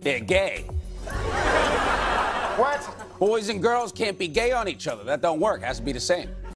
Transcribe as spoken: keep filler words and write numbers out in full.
They're gay. What? Boys and girls can't be gay on each other. That don't work. It has to be the same.